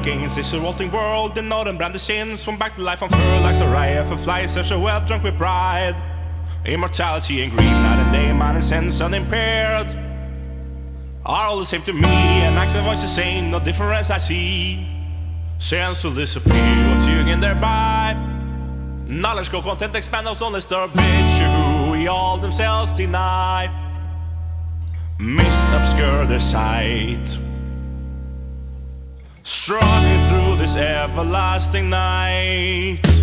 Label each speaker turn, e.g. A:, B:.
A: against this revolting world. The northern brand the sins from back to life on fur like a riot for flies, such a well drunk with pride. Immortality and greed, night and day, mind and sense unimpaired, are all the same to me, and accent voices saying no difference I see. Sense will disappear, what's you again thereby? Knowledge go content expand us on the star bitch who we all themselves deny. Mist obscure their sight, struggling through this everlasting night.